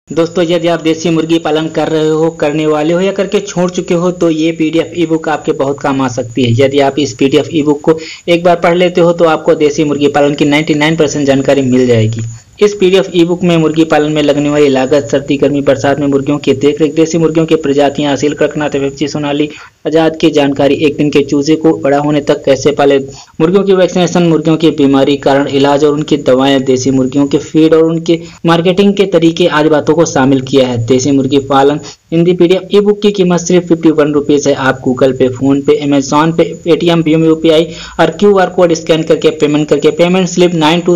दोस्तों, यदि आप देसी मुर्गी पालन कर रहे हो, करने वाले हो या करके छोड़ चुके हो तो ये पीडीएफ ई बुक आपके बहुत काम आ सकती है। यदि आप इस पीडीएफ ई बुक को एक बार पढ़ लेते हो तो आपको देसी मुर्गी पालन की 99% जानकारी मिल जाएगी। इस पीडीएफ ई बुक में मुर्गी पालन में लगने वाली लागत, सर्दी गर्मी बरसात में मुर्गियों की देखरेख, देसी मुर्गियों की प्रजातियां, हासिल कड़कनाथ, एफएफसी, सोनाली, आजाद की जानकारी, एक दिन के चूजे को बड़ा होने तक कैसे पाले, मुर्गियों की वैक्सीनेशन, मुर्गियों की बीमारी कारण इलाज और उनकी दवाएं, देसी मुर्गियों के फीड और उनके मार्केटिंग के तरीके आदि बातों को शामिल किया है। देसी मुर्गी पालन हिंदी पीडीएफ ई बुक की कीमत सिर्फ 51 रुपीज है। आप गूगल पे, फोन पे, अमेजॉन पे, पेटीएम, भीम यूपीआई और QR कोड स्कैन करके पेमेंट स्लिप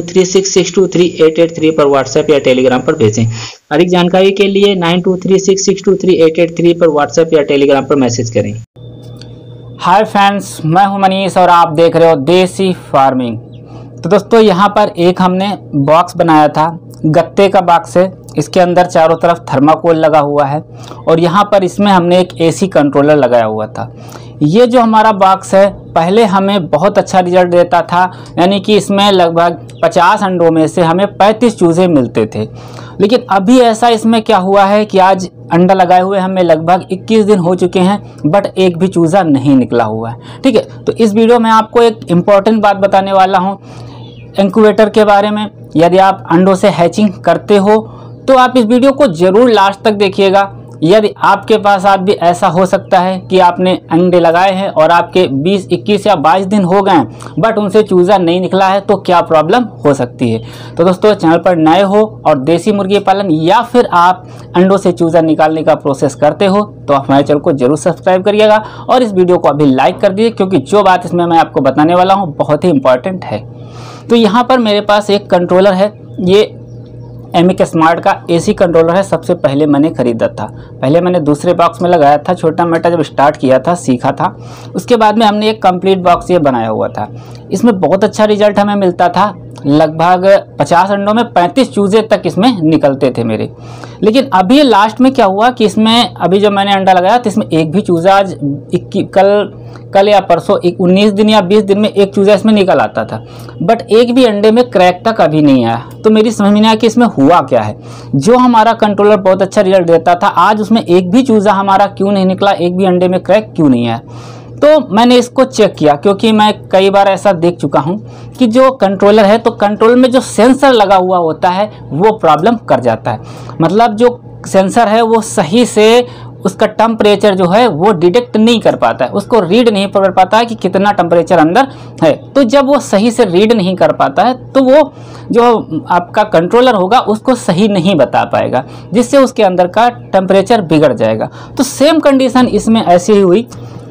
9236623883 पर व्हाट्सएप या टेलीग्राम पर भेजें। अधिक जानकारी के लिए 9236623883 पर व्हाट्सएप या टेलीग्राम पर मैसेज करें। हाय फ्रेंड्स, मैं हूं मनीष और आप देख रहे हो देसी फार्मिंग। तो दोस्तों, यहाँ पर एक हमने बॉक्स बनाया था गत्ते का बॉक्स है। इसके अंदर चारों तरफ थर्माकोल लगा हुआ है और यहाँ पर इसमें हमने एक AC कंट्रोलर लगाया हुआ था। ये जो हमारा बॉक्स है पहले हमें बहुत अच्छा रिजल्ट देता था, यानी कि इसमें लगभग 50 अंडों में से हमें 35 चूजे मिलते थे। लेकिन अभी ऐसा इसमें क्या हुआ है कि आज अंडा लगाए हुए हमें लगभग 21 दिन हो चुके हैं, बट एक भी चूजा नहीं निकला हुआ है। ठीक है, तो इस वीडियो में आपको एक इम्पॉर्टेंट बात बताने वाला हूँ इंक्यूबेटर के बारे में। यदि आप अंडों से हैचिंग करते हो तो आप इस वीडियो को जरूर लास्ट तक देखिएगा। यदि आपके पास आज भी ऐसा हो सकता है कि आपने अंडे लगाए हैं और आपके 20, 21 या 22 दिन हो गए बट उनसे चूजा नहीं निकला है, तो क्या प्रॉब्लम हो सकती है। तो दोस्तों, चैनल पर नए हो और देसी मुर्गी पालन या फिर आप अंडों से चूजा निकालने का प्रोसेस करते हो तो आप हमारे चैनल को जरूर सब्सक्राइब करिएगा और इस वीडियो को अभी लाइक कर दीजिए, क्योंकि जो बात इसमें मैं आपको बताने वाला हूँ बहुत ही इंपॉर्टेंट है। तो यहाँ पर मेरे पास एक कंट्रोलर है, ये एमिक स्मार्ट का AC कंट्रोलर है। सबसे पहले मैंने खरीदा था, पहले मैंने दूसरे बॉक्स में लगाया था, छोटा मोटा जब स्टार्ट किया था, सीखा था। उसके बाद में हमने एक कंप्लीट बॉक्स ये बनाया हुआ था। इसमें बहुत अच्छा रिजल्ट हमें मिलता था, लगभग 50 अंडों में 35 चूजे तक इसमें निकलते थे मेरे। लेकिन अभी लास्ट में क्या हुआ कि इसमें अभी जब मैंने अंडा लगाया तो इसमें एक भी चूजा आज कल या परसों 19 दिन या 20 दिन में एक चूजा इसमें निकल आता था, बट एक भी अंडे में क्रैक तक अभी नहीं आया। तो मेरी समझ में नहीं आया कि इसमें हुआ क्या है। जो हमारा कंट्रोलर बहुत अच्छा रिजल्ट देता था, आज उसमें एक भी चूजा हमारा क्यों नहीं निकला, एक भी अंडे में क्रैक क्यों नहीं आया। तो मैंने इसको चेक किया, क्योंकि मैं कई बार ऐसा देख चुका हूं कि जो कंट्रोलर है तो कंट्रोलर में जो सेंसर लगा हुआ होता है वो प्रॉब्लम कर जाता है। मतलब जो सेंसर है वो सही से उसका टेम्परेचर जो है वो डिटेक्ट नहीं कर पाता है, उसको रीड नहीं कर पाता है कि कितना टेम्परेचर अंदर है। तो जब वो सही से रीड नहीं कर पाता है तो वो जो आपका कंट्रोलर होगा उसको सही नहीं बता पाएगा, जिससे उसके अंदर का टेम्परेचर बिगड़ जाएगा। तो सेम कंडीशन इसमें ऐसी ही हुई।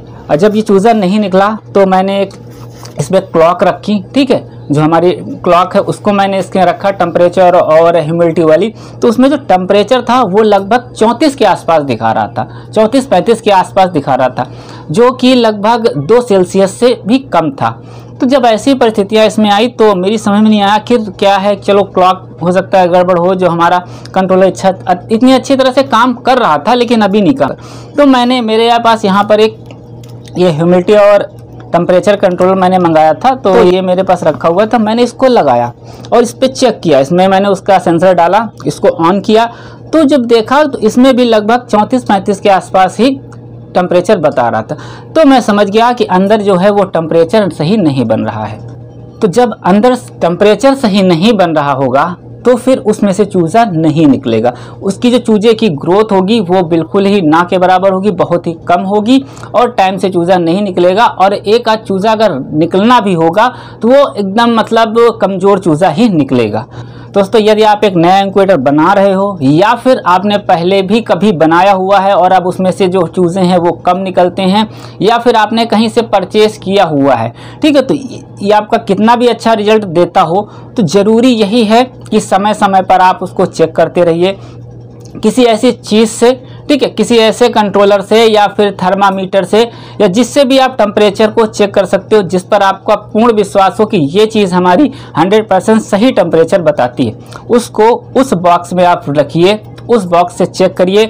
जब ये चूज़ा नहीं निकला तो मैंने एक इसमें क्लॉक रखी, ठीक है, जो हमारी क्लॉक है उसको मैंने इसके रखा टेम्परेचर और ह्यूमिडिटी वाली। तो उसमें जो टेम्परेचर था वो लगभग 34 के आसपास दिखा रहा था, 34-35 के आसपास दिखा रहा था, जो कि लगभग 2 सेल्सियस से भी कम था। तो जब ऐसी परिस्थितियाँ इसमें आई तो मेरी समझ में नहीं आया आखिर क्या है। चलो, क्लॉक हो सकता है गड़बड़ हो, जो हमारा कंट्रोलर इतनी अच्छी तरह से काम कर रहा था लेकिन अभी नहीं कर। तो मैंने मेरे पास यहाँ पर एक ये ह्यूमिडिटी और टेम्परेचर कंट्रोलर मैंने मंगाया था, तो ये मेरे पास रखा हुआ था। मैंने इसको लगाया और इस पर चेक किया, इसमें मैंने उसका सेंसर डाला, इसको ऑन किया, तो जब देखा तो इसमें भी लगभग 34-35 के आसपास ही टेम्परेचर बता रहा था। तो मैं समझ गया कि अंदर जो है वो टेम्परेचर सही नहीं बन रहा है। तो जब अंदर टेम्परेचर सही नहीं बन रहा होगा तो फिर उसमें से चूजा नहीं निकलेगा। उसकी जो चूजे की ग्रोथ होगी वो बिल्कुल ही ना के बराबर होगी, बहुत ही कम होगी और टाइम से चूजा नहीं निकलेगा। और एक आध चूजा अगर निकलना भी होगा तो वो एकदम मतलब कमज़ोर चूजा ही निकलेगा। दोस्तों, यदि आप एक नया इंक्यूबेटर बना रहे हो या फिर आपने पहले भी कभी बनाया हुआ है और अब उसमें से जो चूज़े हैं वो कम निकलते हैं, या फिर आपने कहीं से परचेस किया हुआ है, ठीक है, तो ये आपका कितना भी अच्छा रिजल्ट देता हो तो ज़रूरी यही है कि समय समय पर आप उसको चेक करते रहिए किसी ऐसी चीज़ से, ठीक है, किसी ऐसे कंट्रोलर से या फिर थर्मामीटर से, या जिससे भी आप टेम्परेचर को चेक कर सकते हो, जिस पर आपका पूर्ण विश्वास हो कि ये चीज़ हमारी 100% सही टेम्परेचर बताती है। उसको उस बॉक्स में आप रखिए, उस बॉक्स से चेक करिए।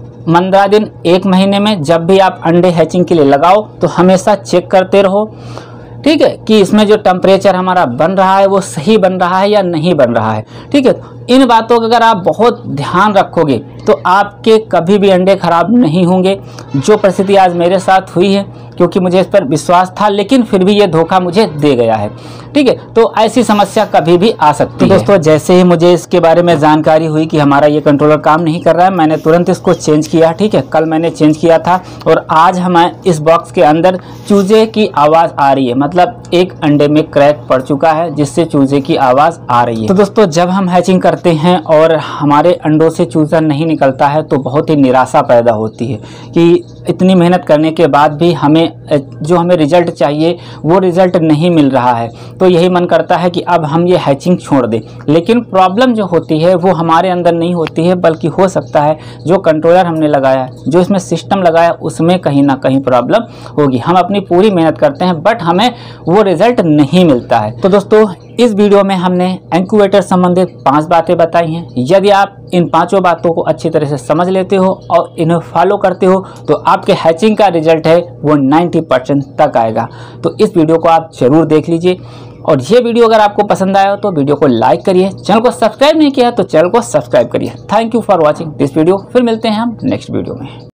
15 दिन, 1 महीने में जब भी आप अंडे हैचिंग के लिए लगाओ तो हमेशा चेक करते रहो। ठीक है, कि इसमें जो टेम्परेचर हमारा बन रहा है वो सही बन रहा है या नहीं बन रहा है। ठीक है, इन बातों का अगर आप बहुत ध्यान रखोगे तो आपके कभी भी अंडे खराब नहीं होंगे। जो परिस्थिति आज मेरे साथ हुई है, क्योंकि मुझे इस पर विश्वास था लेकिन फिर भी ये धोखा मुझे दे गया है। ठीक है, तो ऐसी समस्या कभी भी आ सकती है। दोस्तों, जैसे ही मुझे इसके बारे में जानकारी हुई कि हमारा ये कंट्रोलर काम नहीं कर रहा है, मैंने तुरंत इसको चेंज किया। ठीक है, कल मैंने चेंज किया था और आज हमें इस बॉक्स के अंदर चूजे की आवाज़ आ रही है, मतलब एक अंडे में क्रैक पड़ चुका है जिससे चूजे की आवाज़ आ रही है। तो दोस्तों, जब हम हैचिंग करते हैं और हमारे अंडों से चूजा नहीं निकलता है तो बहुत ही निराशा पैदा होती है कि इतनी मेहनत करने के बाद भी हमें जो हमें रिजल्ट चाहिए वो रिजल्ट नहीं मिल रहा है। तो यही मन करता है कि अब हम ये हैचिंग छोड़ दें, लेकिन प्रॉब्लम जो होती है वो हमारे अंदर नहीं होती है, बल्कि हो सकता है जो कंट्रोलर हमने लगाया, जो इसमें सिस्टम लगाया, उसमें कहीं ना कहीं प्रॉब्लम होगी। हम अपनी पूरी मेहनत करते हैं बट हमें वो रिजल्ट नहीं मिलता है। तो दोस्तों, इस वीडियो में हमने इंक्यूबेटर संबंधित 5 बातें बताई हैं। यदि आप इन 5 बातों को अच्छी तरह से समझ लेते हो और इन्हें फॉलो करते हो तो आपके हैचिंग का रिजल्ट है वो 90% तक आएगा। तो इस वीडियो को आप जरूर देख लीजिए और ये वीडियो अगर आपको पसंद आया हो तो वीडियो को लाइक करिए, चैनल को सब्सक्राइब नहीं किया तो चैनल को सब्सक्राइब करिए। Thank you for watching this video. फिर मिलते हैं हम नेक्स्ट वीडियो में।